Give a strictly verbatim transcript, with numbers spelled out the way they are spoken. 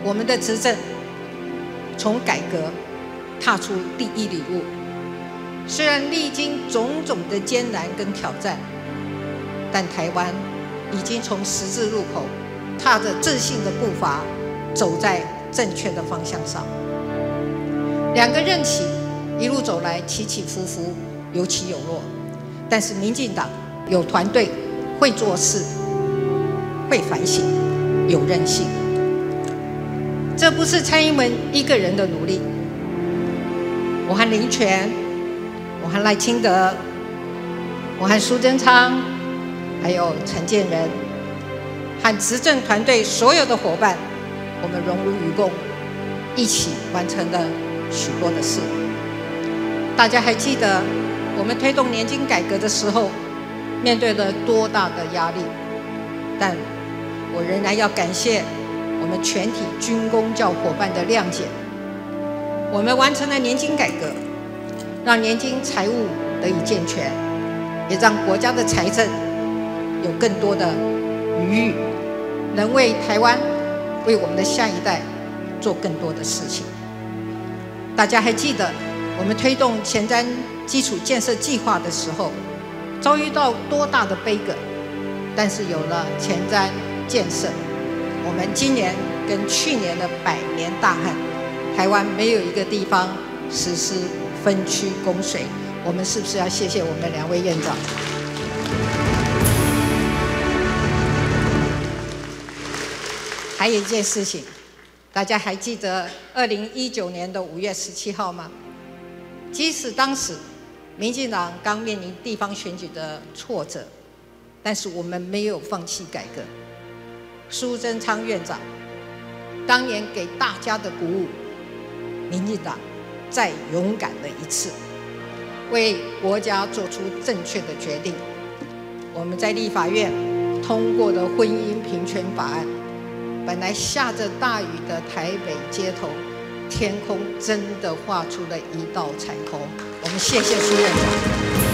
我们的执政从改革踏出第一里路。虽然历经种种的艰难跟挑战，但台湾已经从十字路口踏着自信的步伐，走在正确的方向上。两个任期一路走来，起起伏伏，有起有落，但是民进党有团队，会做事，会反省，有韧性。这不是蔡英文一个人的努力，我和林全，我和赖清德，我和苏贞昌，还有陈建仁，和执政团队所有的伙伴，我们荣辱与共，一起完成了许多的事。大家还记得我们推动年金改革的时候，面对了多大的压力？但我仍然要感谢我们全体军公教伙伴的谅解。我们完成了年金改革，让年金财务得以健全，也让国家的财政有更多的余裕，能为台湾、为我们的下一代做更多的事情。大家还记得我们推动前瞻基础建设计划的时候，遭遇到多大的悲歌？但是有了前瞻建设，我们今年跟去年的百年大旱，台湾没有一个地方实施分区供水。我们是不是要谢谢我们两位院长？还有一件事情，大家还记得二零一九年的五月十七号吗？即使当时民进党刚面临地方选举的挫折，但是我们没有放弃改革。苏贞昌院长当年给大家的鼓舞，民进党再勇敢了一次，为国家做出正确的决定。我们在立法院通过的婚姻平权法案，本来下着大雨的台北街头，天空真的画出了一道彩虹。我们谢谢苏院长。